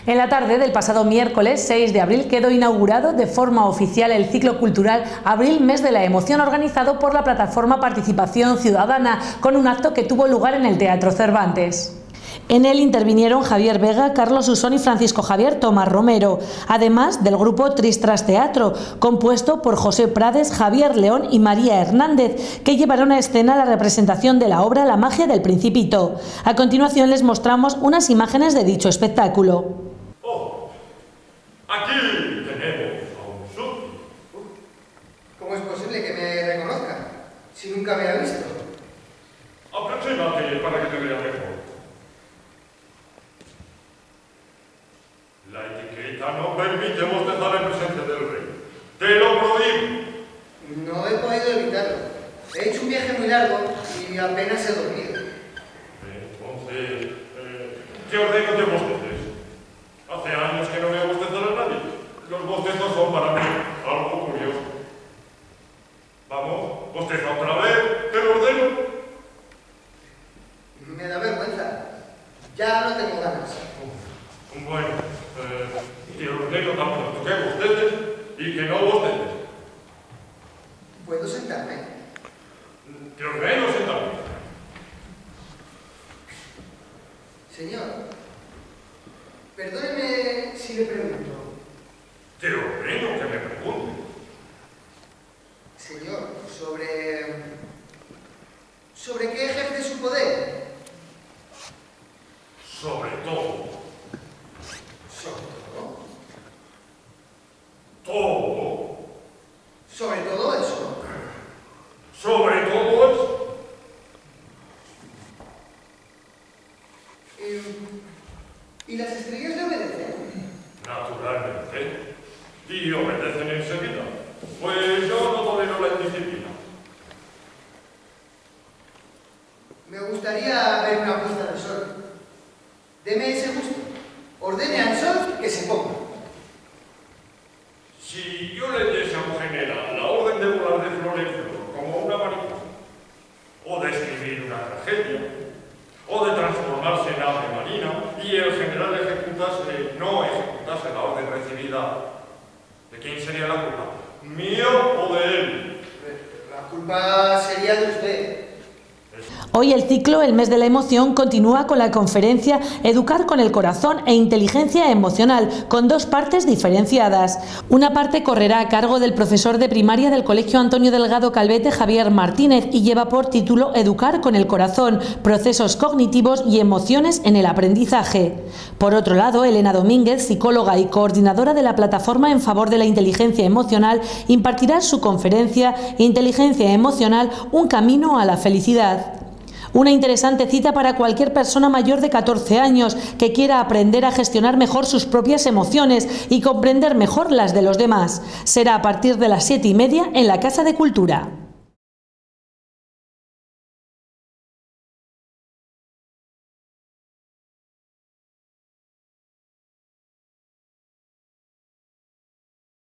En la tarde del pasado miércoles 6 de abril quedó inaugurado de forma oficial el ciclo cultural Abril Mes de la Emoción, organizado por la plataforma Participación Ciudadana, con un acto que tuvo lugar en el Teatro Cervantes. En él intervinieron Javier Vega, Carlos Usón y Francisco Javier Tomás Romero, además del grupo Tristras Teatro, compuesto por José Prades, Javier León y María Hernández, que llevaron a escena la representación de la obra La magia del Principito. A continuación les mostramos unas imágenes de dicho espectáculo. Aquí tenemos a un súbdito. ¿Cómo es posible que me reconozca si nunca me ha visto? Aproxímate para que te vea mejor. La etiqueta no permite bostezar en presencia del rey. ¡Te lo prohíbo! No he podido evitarlo. He hecho un viaje muy largo y apenas he dormido. Entonces, te ordeno que bosteces. Hace años que no veo bostezar a nadie. Los bostezos son para mí algo curioso. Vamos, bosteza otra vez, te lo ordeno. Me da vergüenza. Ya no tengo ganas. Bueno, te ordeno tampoco que bosteces y que no bosteces. ¿Puedo sentarme? Te ordeno sentarme. Señor, perdóneme si le pregunto. Te ordeno que me pregunte. Señor, ¿sobre qué ejerce su poder? Sobre todo. ¿Sobre todo? Todo. ¿Sobre todo eso? Sobre todo eso. ¿Y las estrellas le obedecen? Naturalmente. Y obedecen enseguida. Pues yo no tolero la indisciplina. Me gustaría ver una puesta de sol. Deme ese gusto. Ordene al sol que se ponga. Si yo le diese a un general la orden de volar de flor en flor como una mariposa, o de escribir una tragedia, o de transformarse en ave marina, y el general no ejecutase la orden recibida, ¿de quién sería la culpa? ¿Mía o de él? La culpa sería de usted. Hoy el ciclo El Mes de la Emoción continúa con la conferencia Educar con el Corazón e Inteligencia Emocional, con dos partes diferenciadas. Una parte correrá a cargo del profesor de primaria del Colegio Antonio Delgado Calvete, Javier Martínez, y lleva por título Educar con el Corazón, procesos cognitivos y emociones en el aprendizaje. Por otro lado, Elena Domínguez, psicóloga y coordinadora de la Plataforma en Favor de la Inteligencia Emocional, impartirá su conferencia Inteligencia Emocional, un camino a la felicidad. Una interesante cita para cualquier persona mayor de 14 años que quiera aprender a gestionar mejor sus propias emociones y comprender mejor las de los demás. Será a partir de las 7:30 en la Casa de Cultura.